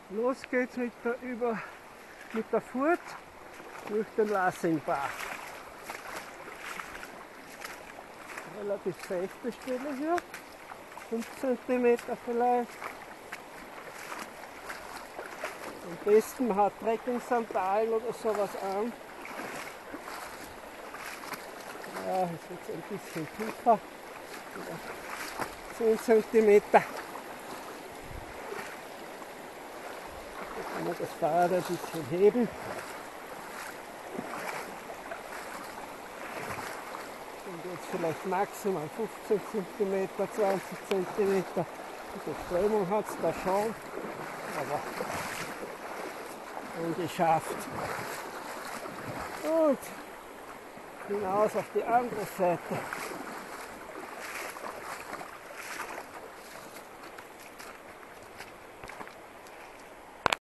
Los geht's mit der Furt durch den Lassingbach. Relativ seichte Stelle hier, 5 cm vielleicht. Am besten man hat Trekking-Sandalen oder sowas an. Ja, ist jetzt ein bisschen tiefer, 10 cm. Da kann man das Fahrrad ein bisschen heben. Und jetzt vielleicht maximal 15 cm, 20 cm. Die Strömung hat es da schon, aber geschafft. Und hinaus auf die andere Seite.